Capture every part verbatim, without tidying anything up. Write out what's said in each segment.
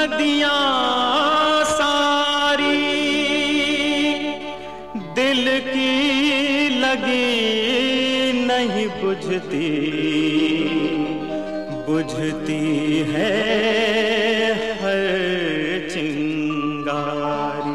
नदियां सारी दिल की लगी नहीं बुझती, बुझती है हर चिंगारी।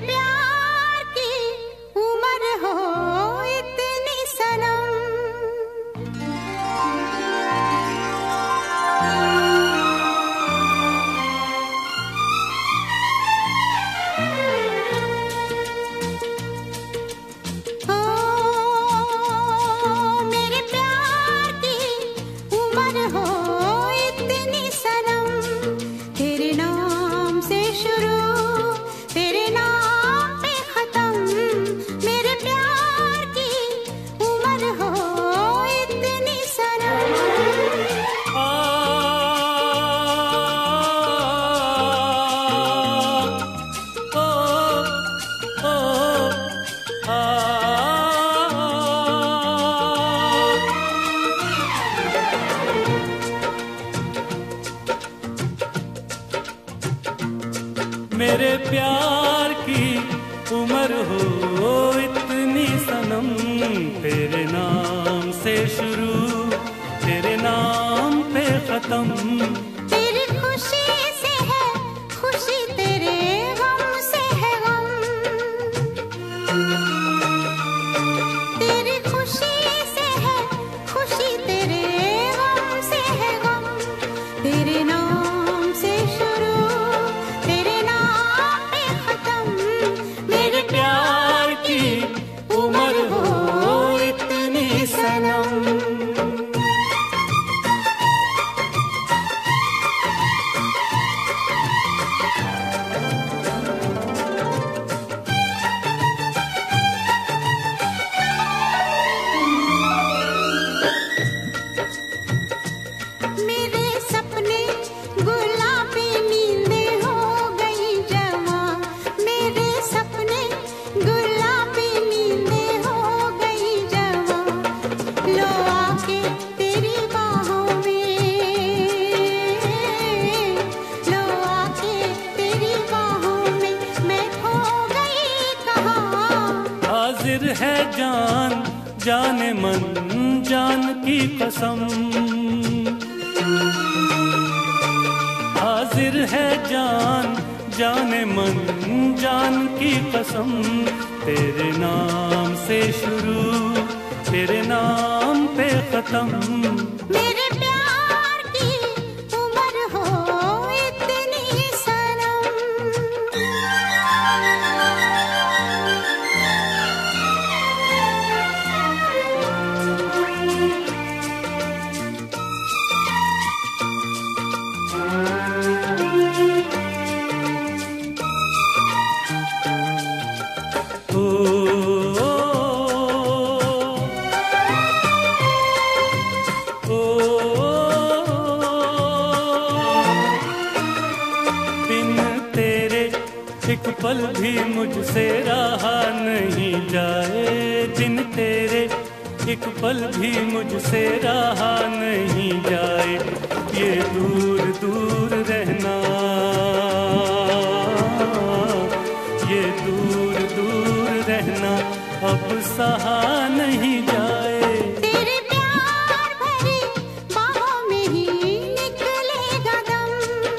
प्यार की उम्र हो इतनी सनम। ओ मेरे प्यार की उम्र हो इतनी सनम। तेरे नाम से शुरू तेरे नाम पे खत्म। मेरे प्यार की उम्र हो इतनी सनम। आ, ओ, ओ, आ, मेरे प्यार की उम्र हो इतनी सनम। तेरे नाम से शुरू तेरे नाम पे खत्म। तेरी खुशी से है खुशी तेरे गम से है गम। तेरी खुशी से है खुशी तेरे गम से है गम। तेरे नाम से शुरू तेरे नाम पे खत्म। मेरे प्यार की उम्र हो इतनी सनम। मेरे सपने गुलाबी नींदें हो गई जमा। मेरे सपने गुलाबी नींदें हो गई जमा। लो आके तेरी बाहों में लो आके तेरी बाहों में मैं खो गई कहाँ। हाजिर है जान जाने मन जान की कसम। हाजिर है जान जाने मन जान की कसम। तेरे नाम से शुरू तेरे नाम पे खत्म। मेरे प्यार की उम्र हो इतनी सनम। ओ, ओ, बिन तेरे एक पल भी मुझसे रहा नहीं जाए। बिन तेरे एक पल भी मुझसे रहा नहीं जाए। ये दूर दूर रहना ये दूर दूर रहना अब सहा नहीं जाए। तेरे प्यार भरी बाहों में ही निकलेगा दम।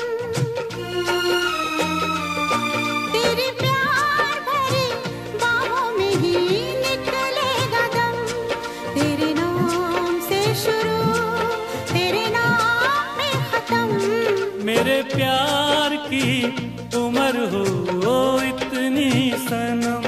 तेरे प्यार भरी बाहों में ही निकलेगा दम। तेरे नाम से शुरू तेरे नाम पे खत्म। मेरे प्यार की उम्र हो इतनी सनम।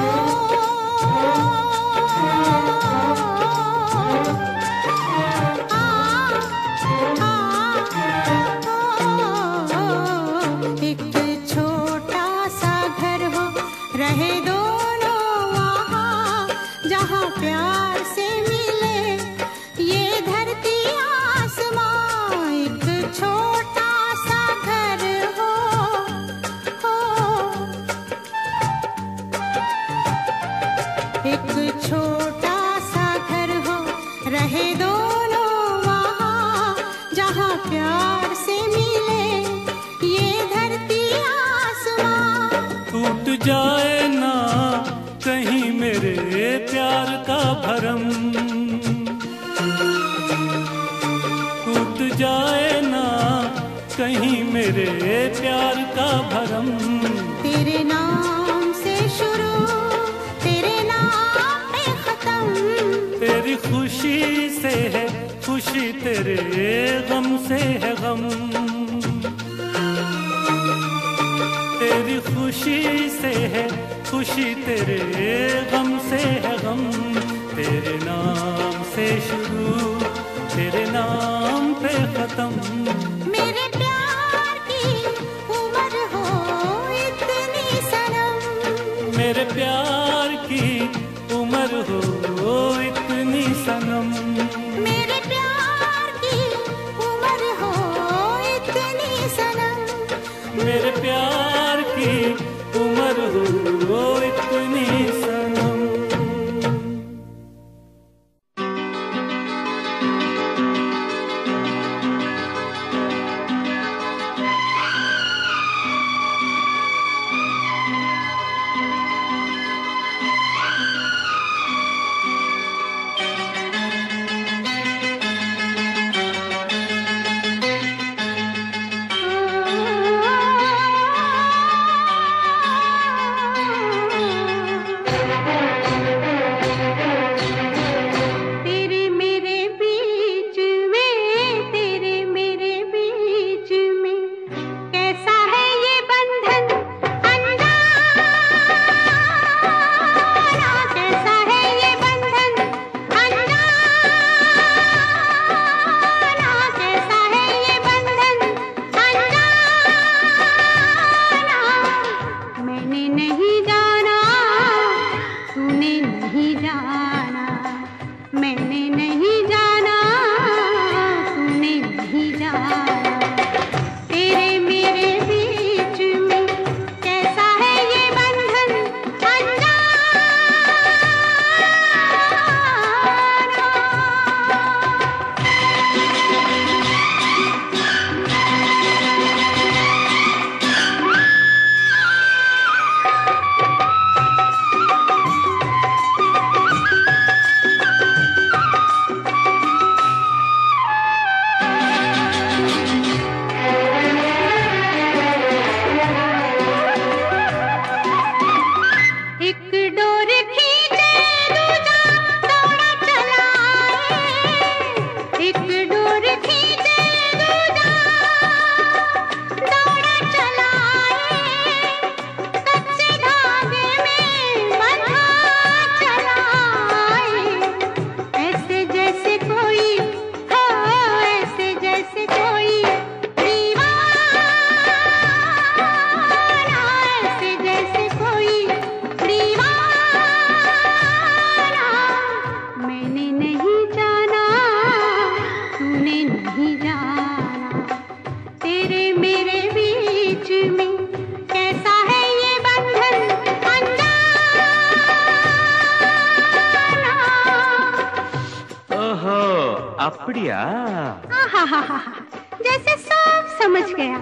ओ जाए ना कहीं मेरे प्यार का भरम, टूट जाए ना कहीं मेरे प्यार का भरम। तेरे नाम से शुरू तेरे नाम पे खत्म, तेरी खुशी से है खुशी तेरे गम से है गम, तेरी खुशी से है खुशी तेरे गम से है गम। तेरे नाम से शुरू तेरे नाम पे खत्म। मेरे प्यार की उम्र हो इतनी सनम, मेरे प्यार की उम्र हो इतनी सनम, मेरे प्यार की उम्र हो इतनी सनम, मेरे प्यार की उम्र हो इतनी सनम। அப்படியா? जैसे सब समझ गया।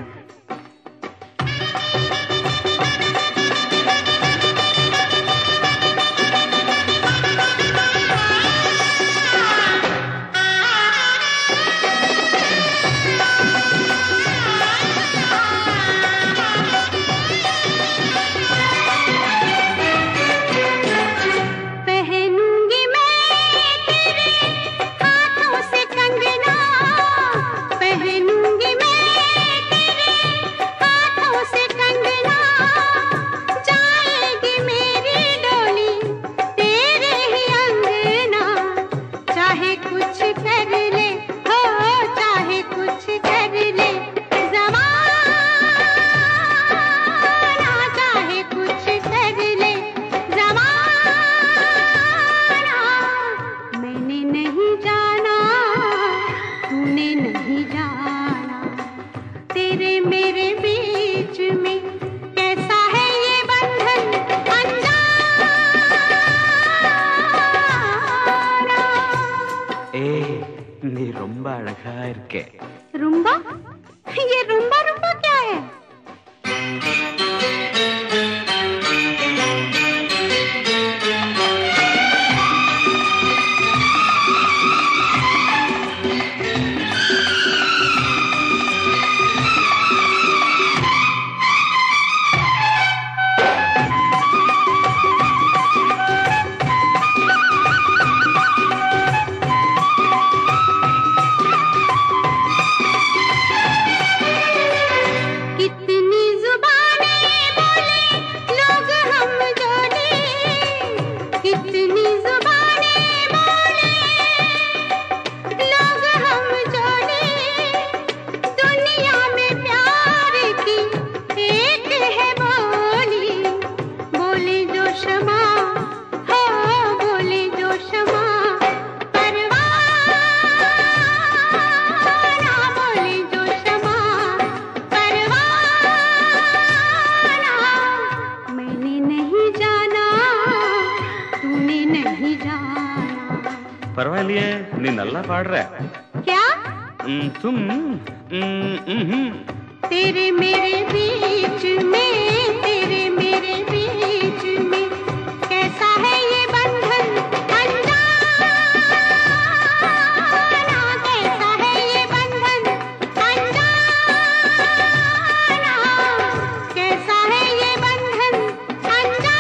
रुम्बा? ये रुम्बा रुम्बा क्या है? ಪರವಾಗಿಲ್ಲ, ನೀನಲ್ಲ ಪಾಡ್ರೆ. क्या? तुम तेरे मेरे बीच में, तेरे मेरे बीच में कैसा है ये बंधन अनजाना, कैसा है ये बंधन अनजाना, कैसा है ये बंधन अनजाना.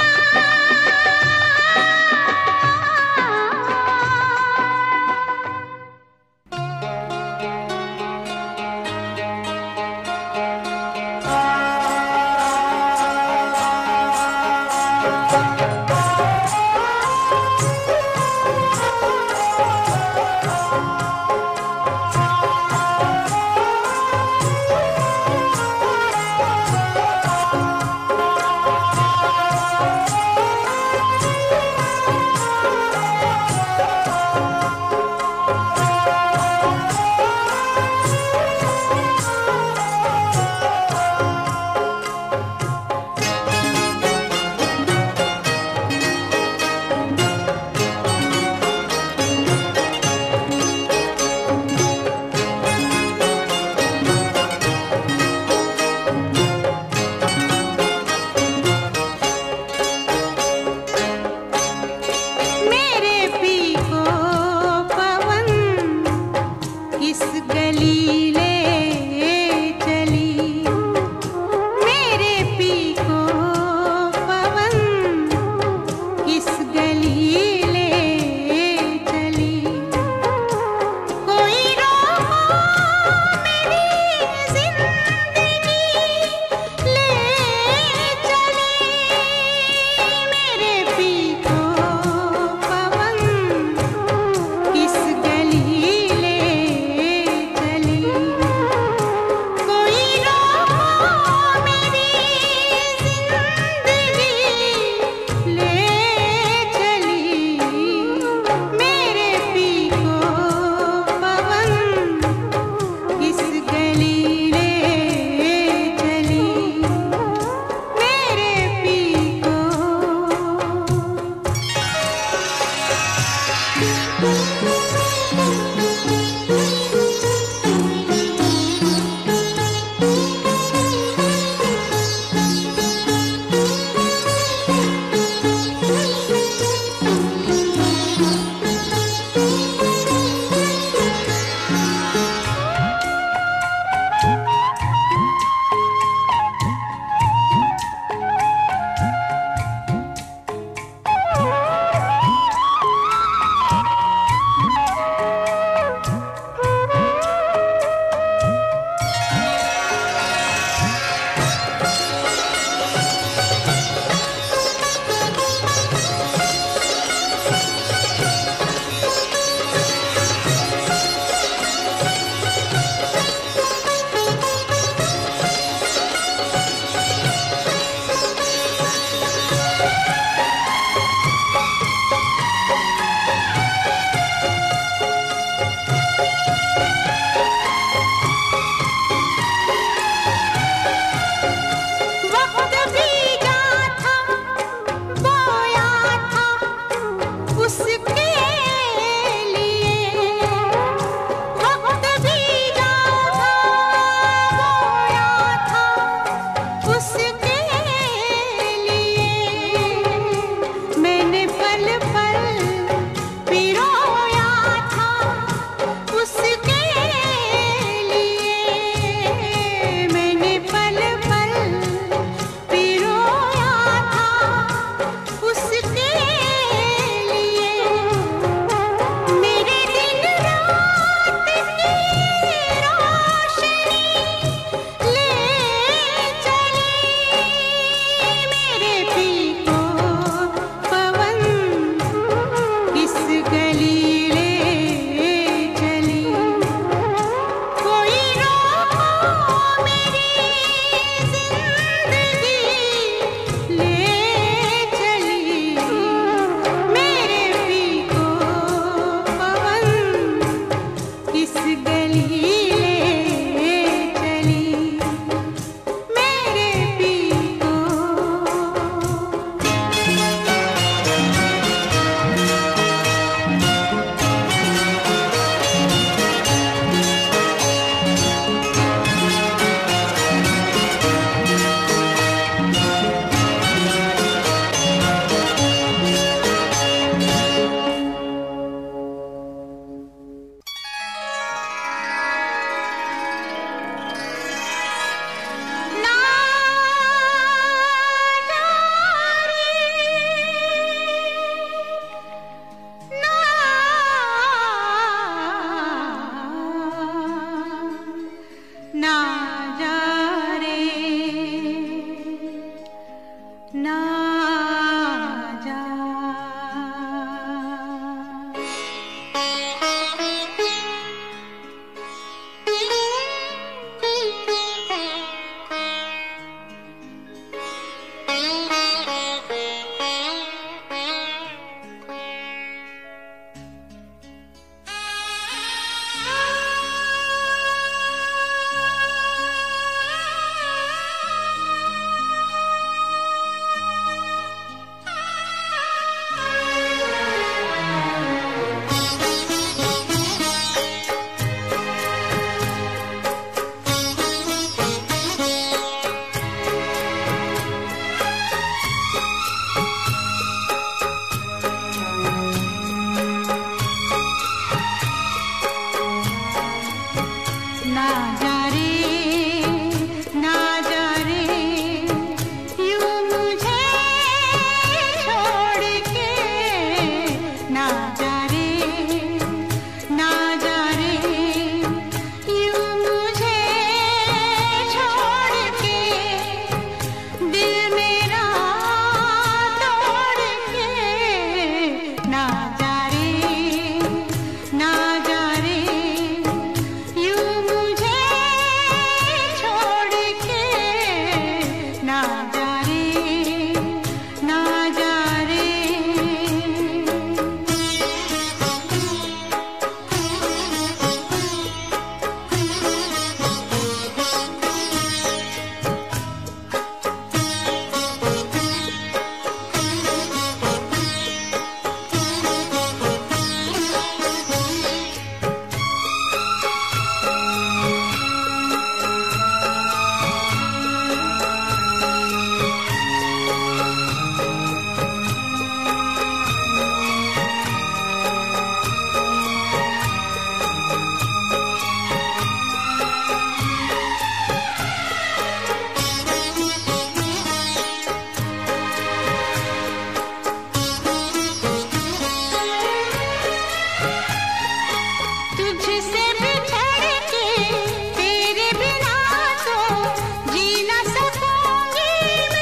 तुझसे बिछड़ के तेरे बिना तो जी न सकूंगी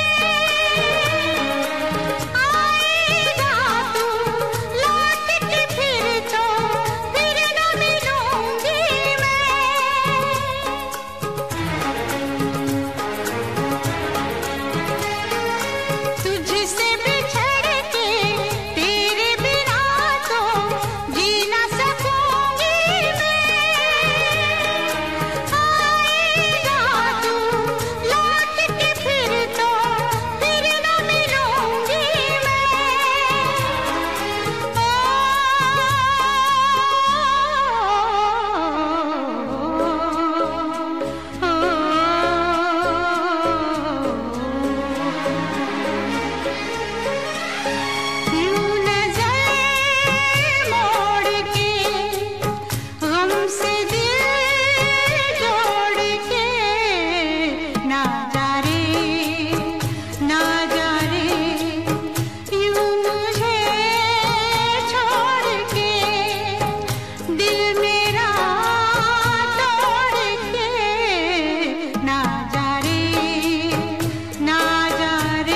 मैं। आएगा तू लौट के फिर तो फिर न मिलूंगी मैं। तुझसे बिछड़ के तेरे बिना तो जी न सकूंगी मैं। आएगा तू लौट के फिर तो फिर न मिलूंगी मैं। यूं नजर मोड़ के गम से दिल जोड़ के ना जा रे ना जा रे यूं मुझे छोड़ के दिल मेरा तोड़ के ना जा रे ना जा रे।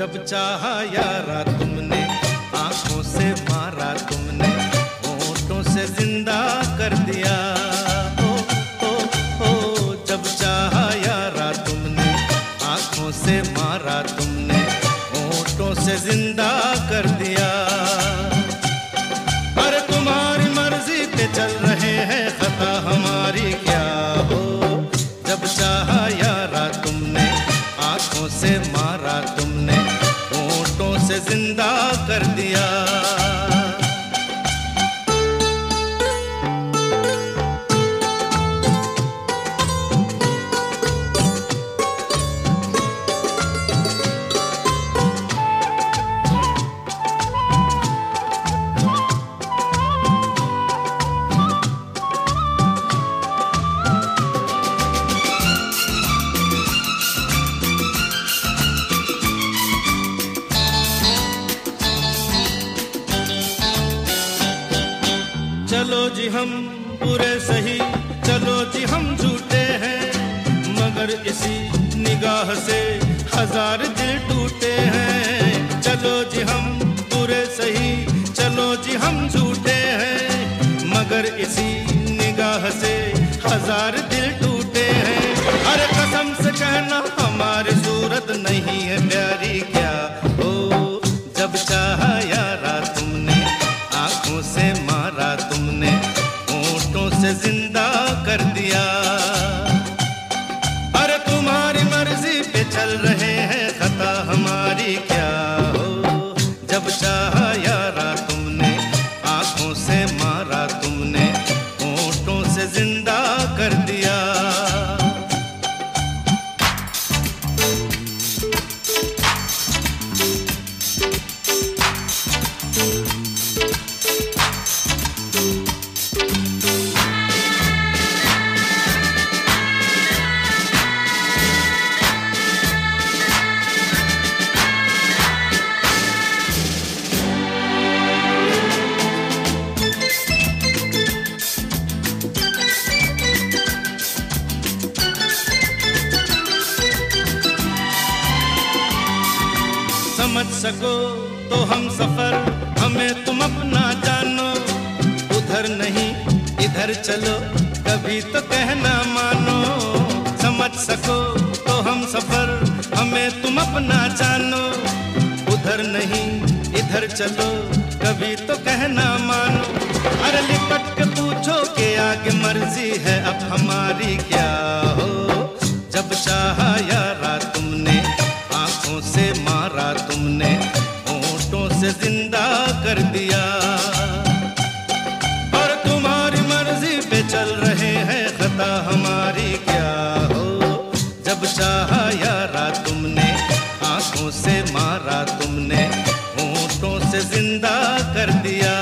जब चाहा यारा तुमने, आंखों से मारा तुमने, होठों से जिंदा कर दिया। ओ ओ ओ जब चाहा यारा तुमने, आंखों से मारा तुमने, होठों से जिंदा कर दिया। अरे तुम्हारी मर्जी पे चल रहे हैं, खता हमारी क्या हो। जब चाहा यारा तुमने, आंखों से मारा तुमने, होठों से जिंदा कर दिया। चलो जी हम पूरे सही, चलो जी हम झूठे हैं, मगर इसी निगाह से हजार दिल टूटे हैं। चलो जी हम पूरे सही, चलो जी हम झूठे हैं, मगर इसी निगाह से हजार दिल टूटे हैं। अरे कसम से कहना हमारी सूरत नहीं है प्यारी क्या हो। जब चाहा यारा तुमने, आंखों से मारा तुमने, होठों से जिंदा कर दिया। अरे तुम्हारी मर्जी पे चल रहे हैं, खता हमारी क्या हो। जब चाहा यारा तुमने, आंखों से मारा तुमने, होठों से जिंदा कर दिया। समझ सको तो हम सफर, हमें तुम अपना जानो। उधर नहीं इधर चलो, कभी तो कहना मानो। समझ सको तो हम सफर, हमें तुम अपना जानो। उधर नहीं इधर चलो, कभी तो कहना मानो। अरे लिपट के पूछो कि आगे मर्जी है अब हमारी क्या हो। जब चाहा यारा तुमने, आंखों से मारा तुमने, होठों से जिंदा कर दिया। और तुम्हारी मर्जी पे चल रहे हैं, खता हमारी क्या हो। जब चाहा यारा तुमने, आंखों से मारा तुमने, होठों से जिंदा कर दिया।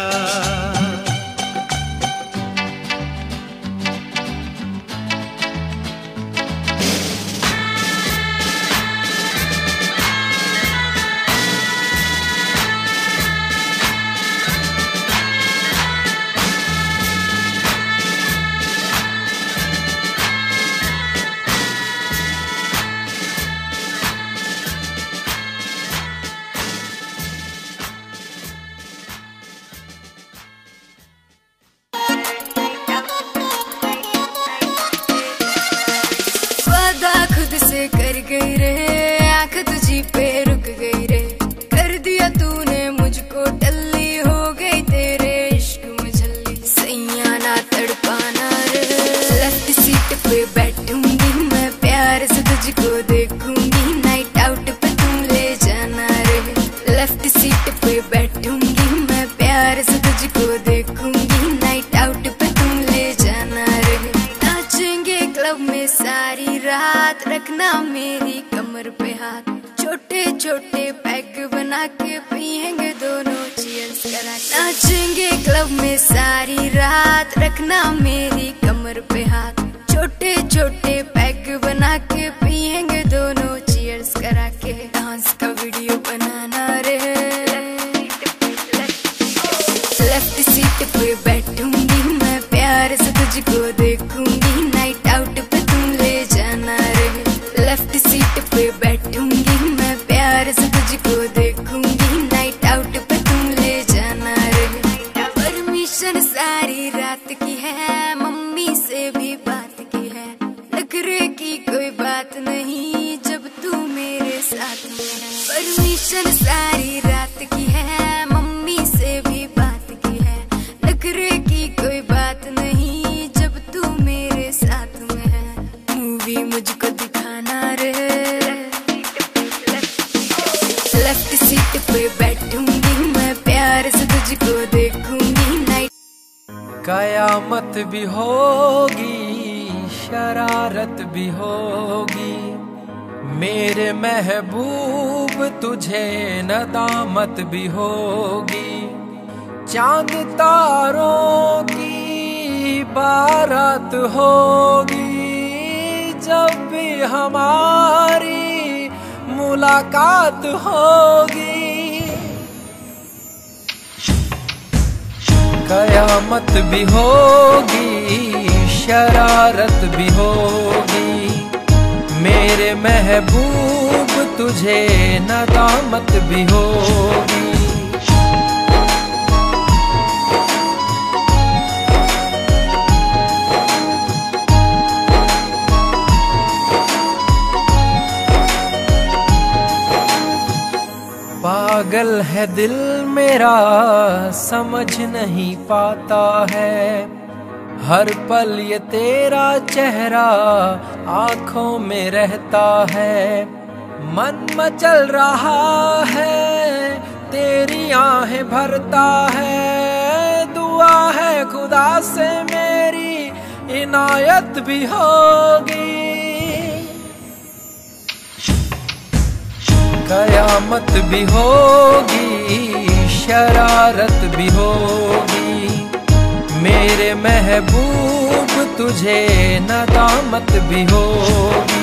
कर गई रे, आँख तुझी पे रुक गई रे, कर दिया तूने मुझको टल्ली, हो गई तेरे इश्क में झल्ली। सैया ना तड़पाना रे, लेफ्ट सीट पे बैठूंगी मैं, प्यार से तुझको देखूंगी, नाइट आउट पे तुम ले जाना रे। लेफ्ट सीट पे बैठूंगी मैं, प्यार से तुझको देखूंगी, नाइट आउट पे तुम ले जाना रे। नाचेंगे क्लब में सारी रात, रखना मेरी कमर पे हाथ, छोटे छोटे पैक बना के पियेंगे दोनों चीयर्स करा। नाचेंगे क्लब में सारी रात, रखना मेरी कमर पे हाथ, छोटे छोटे पैक बना के पियेंगे दोनों चीयर्स करा के। डांस का वीडियो बनाना रे, लेफ्ट सीट पे बैठूंगी मैं, प्यार से तुझको देखूंगी, नाइट आउट पे तुम ले जाना रे। लेफ्ट सीट पे बैठूंगी मैं, प्यार से तुझको बात नहीं जब तू मेरे साथ में है। परमिशन सारी रात की है, मम्मी से भी बात की है, नखरे की कोई बात नहीं जब तू मेरे साथ में है। मूवी मुझको दिखाना रे, लेफ्ट सीट पे बैठूंगी मैं, प्यार से तुझको देखूंगी नाइट। कयामत भी होगी, शरारत भी होगी, मेरे महबूब तुझे नदामत भी होगी। चांद तारों की बारात होगी, जब भी हमारी मुलाकात होगी। कयामत भी होगी, शरारत भी होगी, मेरे महबूब तुझे नदामत भी होगी। पागल है दिल मेरा, समझ नहीं पाता है, हर पल ये तेरा चेहरा आंखों में रहता है। मन मचल रहा है, तेरी आहें भरता है, दुआ है खुदा से मेरी इनायत भी होगी। कयामत भी होगी, शरारत भी होगी, मेरे महबूब तुझे नदामत भी होगी।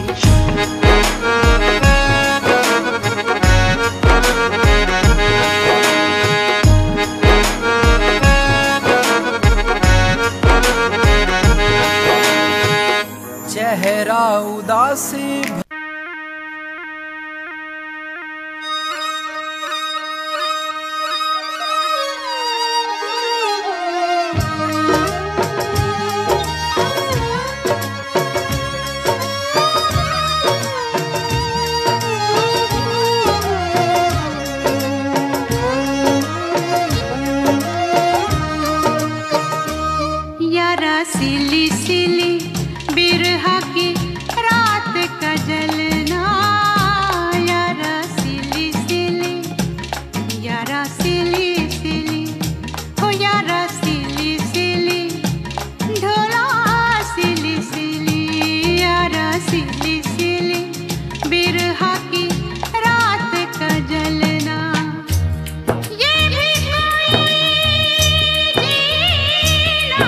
चेहरा उदासी सिली सिली बिरहा की रात का जलना, यारा सिली सिली, यारा सिली सिली, हो यारा सिली सिली, ढोला सिली सिली, यारा सिली सिली बिरहा की रात का जलना। ये भी कोई जीना,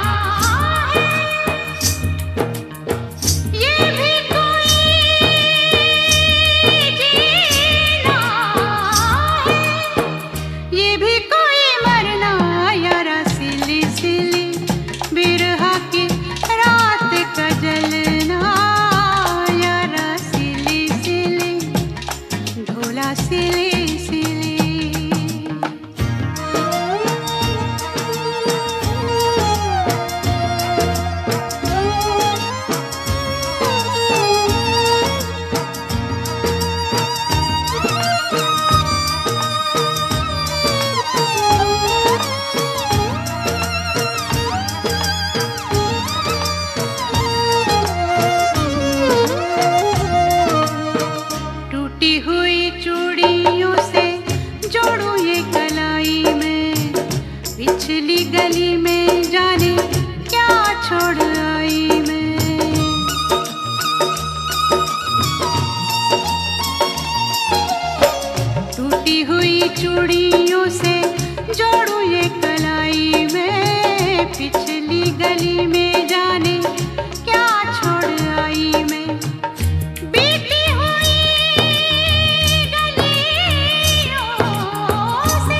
पिछली गली में जाने क्या छोड़ आई मैं। टूटी हुई चूड़ियों से जोड़ू ये कलाई में, पिछली गली में जाने क्या छोड़ आई मैं। बीती हुई गलियों से,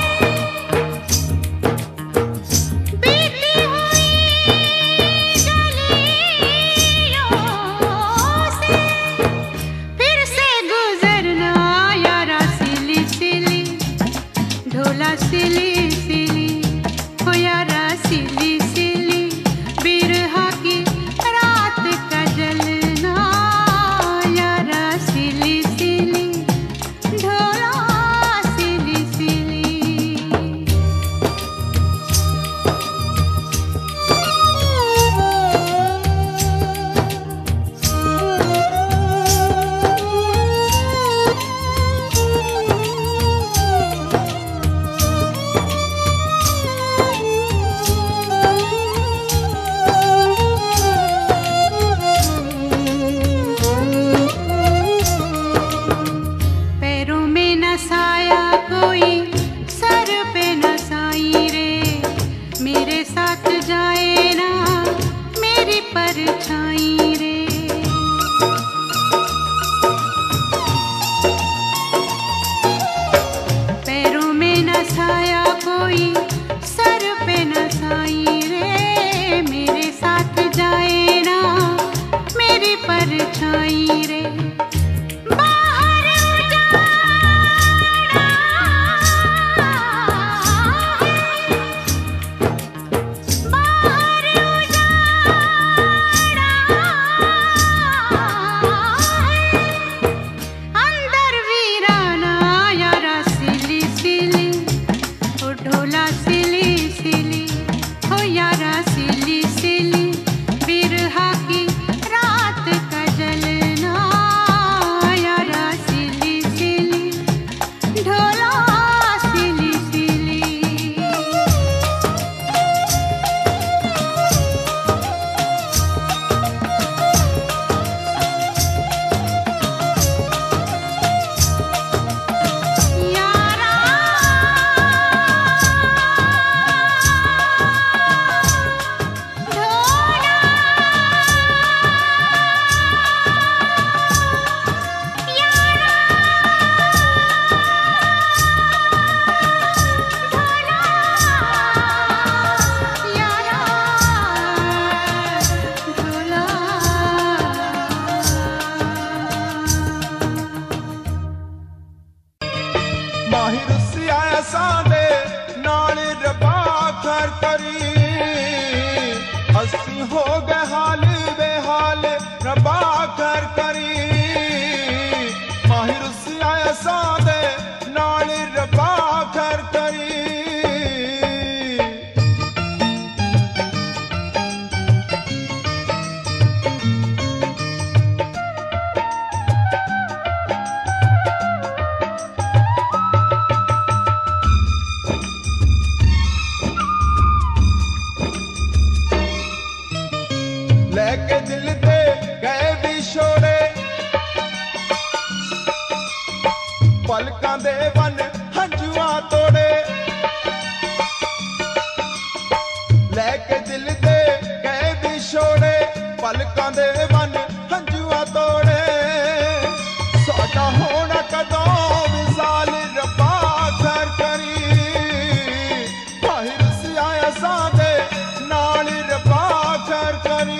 बीती हुई गलियों से फिर से गुजरना यारा सिली सिली, ढोला सिली सिली, हो यारा सिली सिली, बिरहा की हट जाए ना मेरी परछाई रे। बाहर उजाड़ा है, बाहर उजाड़ा है, अंदर वीराना यारा सिली सिली, ओ ढोला सिली सिली, ओ यारा सिली सिली, बिरहा की रात का जलना यारा सिली सिली, ढोला सिली सिली। यारा ढोला यारा ढोला यारा ढोला। माहिर सियासा दे नाल रबा कर करी, असी हो गए हाल बेहाल रबा कर करी। माहिर सियासा दे नाल रबा कर करी। लेके दिल दे गए विछोड़े, पलकां दे वन हंजुआ तोड़े। लेके दिल दे गए विछोड़े, पलकां दे वन हंजुआ तोड़े। साडा होना कदों विसाल रब्बा कर करी। माहिर सियासा दे नाल रब्बा कर करी।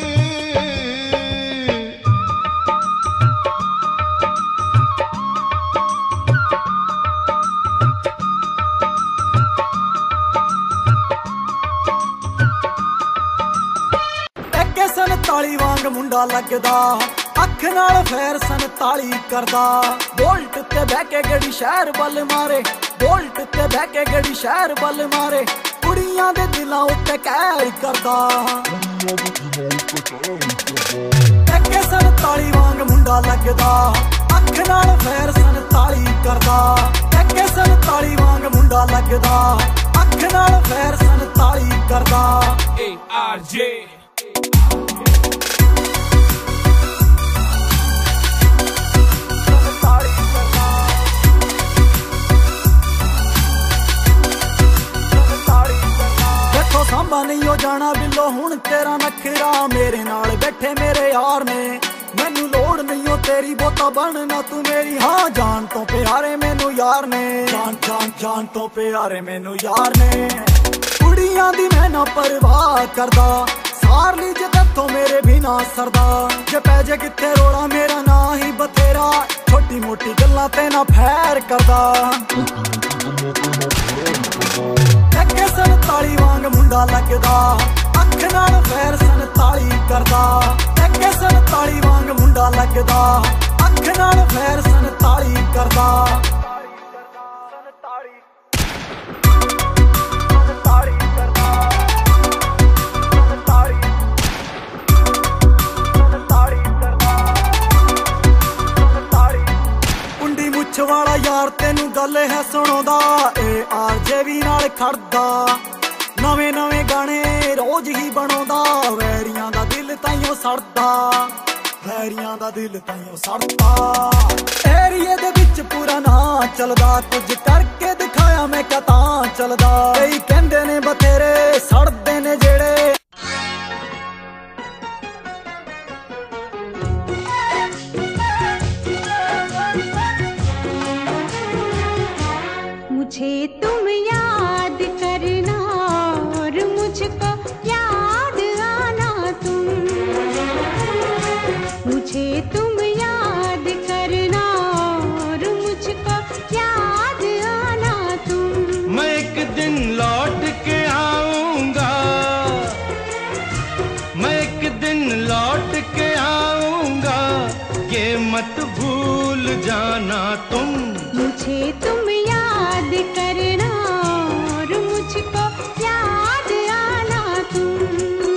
टैके संताली वांग मुंडा लगदा, अख नाल फैर संताली करदा। बोल्ट ते बह के गड़ी शहर बल मारे, बोल्ट ते बह के गड़ी शहर बल मारे। कुड़ियां दे दिलां उत्ते कहर करदा। टैके संताली वांग मुंडा लगदा, अख नाल फैर संताली करदा। टैके संताली वांग मुंडा लगदा, अख नाल फैर संताली करदा। A R J देखो सांबा नहीं हो जाना बिल्लो हुण तेरा नखरा। मेरे नाल बैठे मेरे यार ने, मैनू लोड़ नहीं हो तेरी बोता बनना तू मेरी। हाँ जान तो प्यारे मैनू यार ने, जान जान जान तो प्यारे मैनू यार ने। कुड़ियां दी मैं ना परवाह करदा, सार ली जे तैथों मेरे भी ना सरदा। जे पै जे किथे रोड़ा मेरा ना ही बथेरा, छोटी मोटी गल्लां ते ना फैर करदा। टैके संताली वांग मुंडा लगदा, अख नाल फैर संताली करदा। टैके संताली वांग मुंडा लगदा, अख नाल फैर संताली करदा। कुंडी मुछ वाला यार तेनू गल है सुणोदा, ए आर जे भी नाल खड़दा। नवे नवे गाने रोज ही बनोदा, वैरियां दा दिल ताइयों सड़दा। वैरियां दा दिल ताइयों सड़दा। एरिए दे विच पूरा ना चलदा, कुछ करके दिखाया मैं क्या तां चलदा। कई कहंदे ने बथेरे सड़दे ने जेड़े। मुझे तुम याद करना और मुझको याद आना तुम। मत भूल जाना तुम, मुझे तुम याद करना और मुझको याद आना तुम।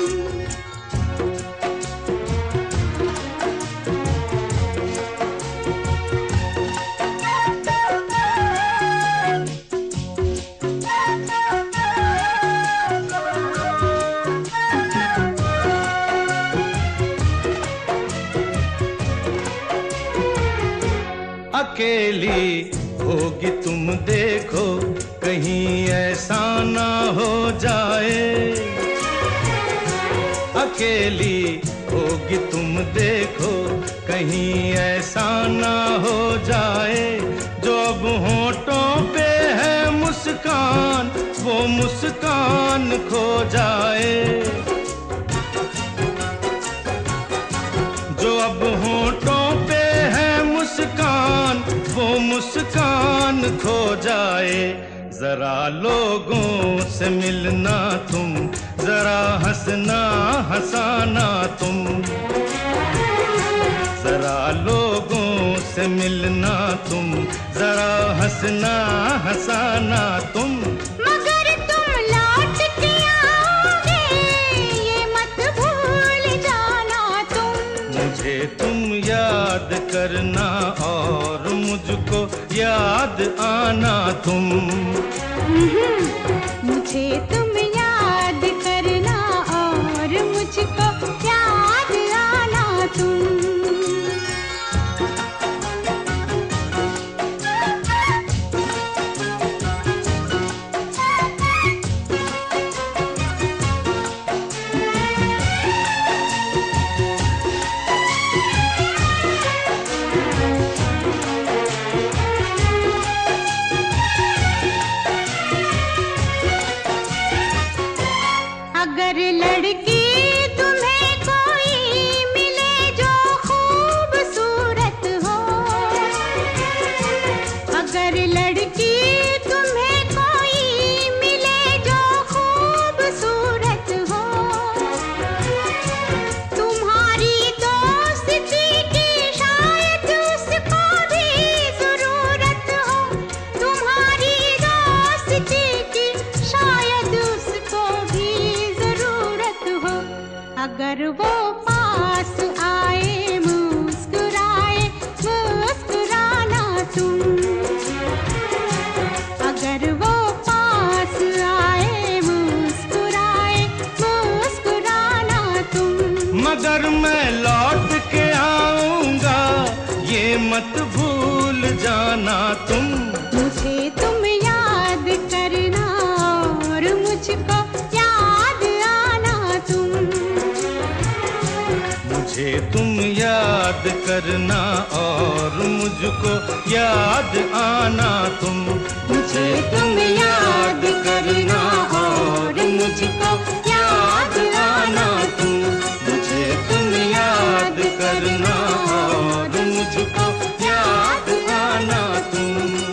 अकेली होगी तुम देखो, कहीं ऐसा ना हो जाए। अकेली होगी तुम देखो, कहीं ऐसा ना हो जाए। जो अब होठों पे है मुस्कान, वो मुस्कान खो जाए। जो अब होठों पे है मुस्कान, वो मुस्कान खो जाए। जरा लोगों से मिलना तुम, जरा हंसना हंसाना तुम। जरा लोगों से मिलना तुम, जरा हंसना हंसाना तुम। मगर तुम लौट के आओगे, ये मत भूल जाना तुम। मुझे तुम याद करना और मुझको याद आना तुम। मुझे तुम याद करना और मुझको याद आना तुम। अगर लड़की तुम्हें कोई मिले जो खूबसूरत हो, अगर लड़की तुम्हें कोई मिले जो खूबसूरत हो, तुम्हारी दोस्ती की शायद उसको भी जरूरत हो। तुम्हारी दोस्ती की शायद उसको भी अगर वो पास आए मुस्कुराए मुस्कुराना तुम। अगर वो पास आए मुस्कुराए मुस्कुराना तुम। मगर मैं लौट के आऊंगा, ये मत भूल जाना तुम। मुझे तुम याद करना और मुझको याद आना तुम। मुझे तुम याद करना और मुझको याद आना तुम। मुझे तुम याद करना और मुझको याद आना तुम। मुझे तुम याद करना और मुझको याद आना तुम।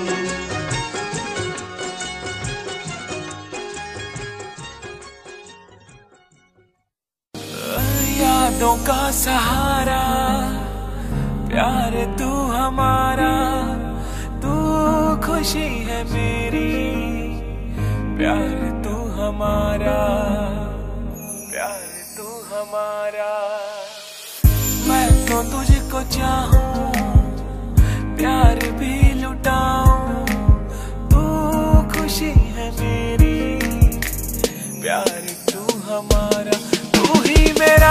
यादों का सहारा, प्यार तू हमारा, तू खुशी है मेरी। प्यार तू हमारा, प्यार तू हमारा। मैं तो तुझको चाहूं, प्यार भी लुटाऊं, तू खुशी है मेरी। प्यार तू हमारा, तू ही मेरा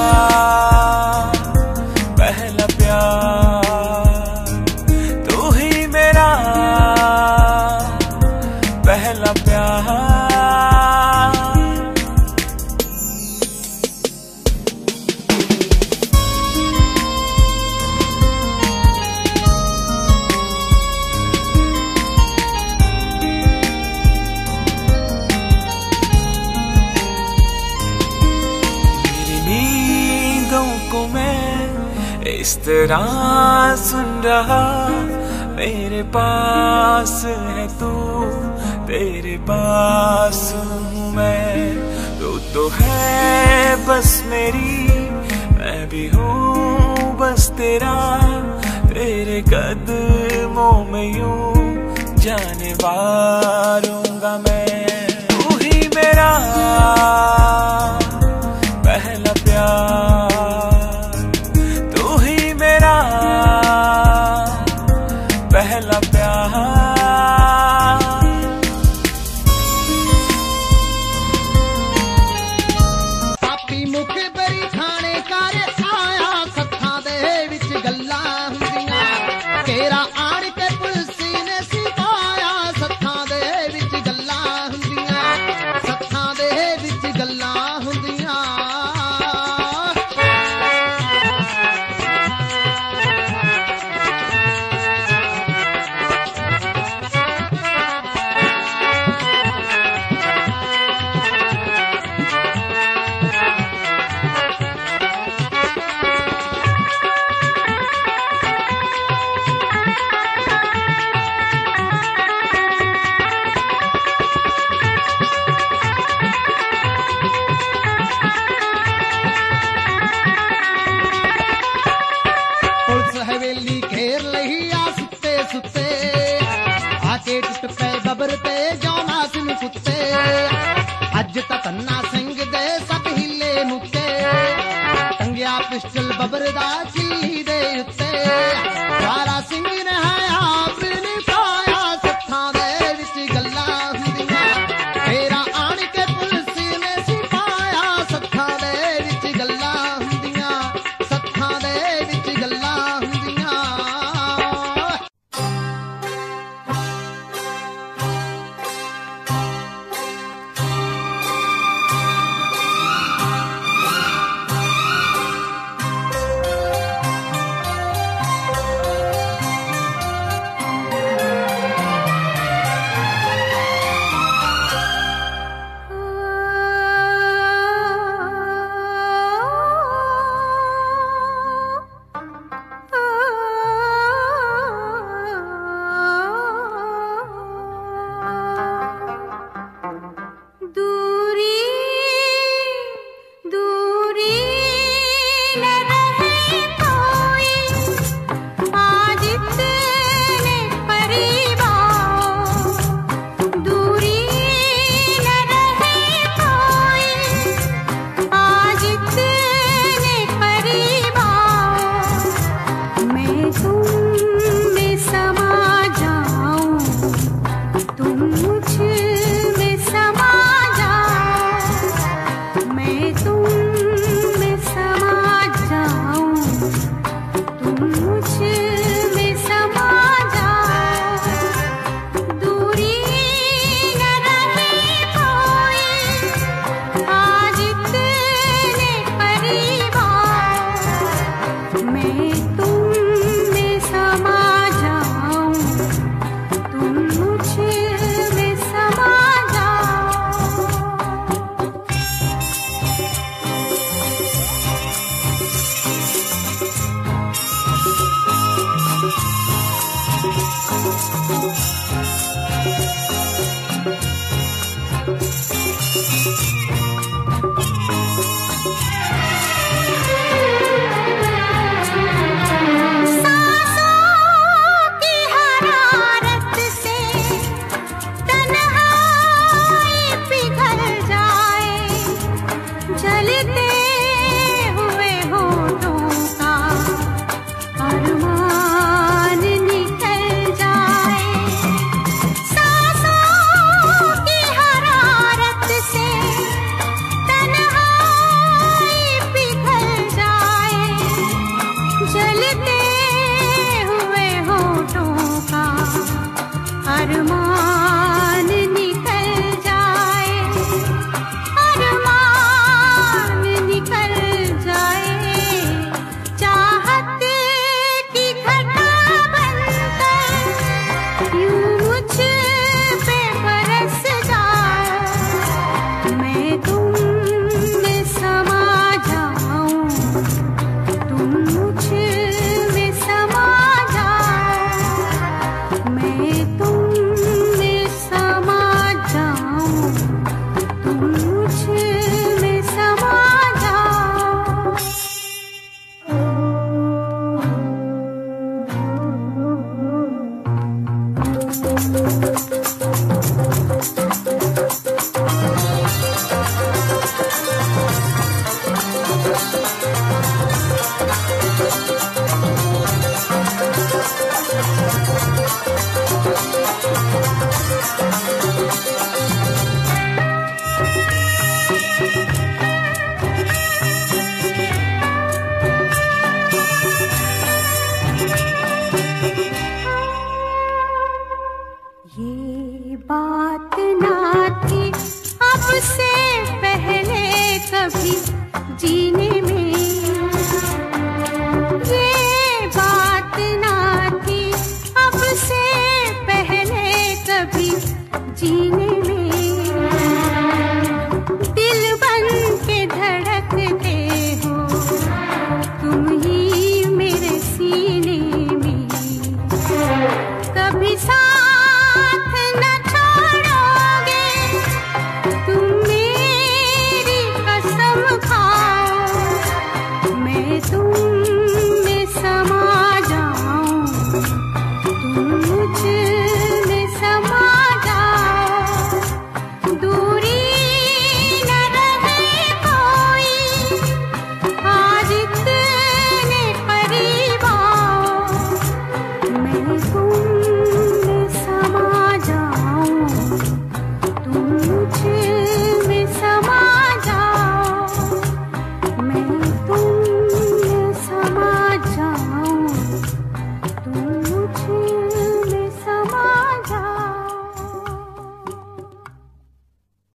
पहला प्यार, तू ही मेरा पहला प्यार। इस तरह सुन रहा, मेरे पास है तू, तेरे पास हूँ मैं। तू तो है बस मेरी, मैं भी हूँ बस तेरा, तेरे कदमों में यूं जाने वारूंगा मैं। तू ही मेरा पहला प्यार, तू ही मेरा पहला प्यार। पापी मुख बरी खाने कर आया, सत्थां दे विच गल्लां हुंदियां, तेरा आण के पुलसी ने सिपाया, सत्थां दे विच गल्लां हुंदियां, सत्थां दे विच गल्लां हुंदियां। पुलिस हवेली घेर लही आ सुते सुते, आके टुट पे बबर ते जौना सिन कुत्ते, अज तक अन्ना सिंह दे सब हिले मुक्के, टंगिया पिस्टल बबर दा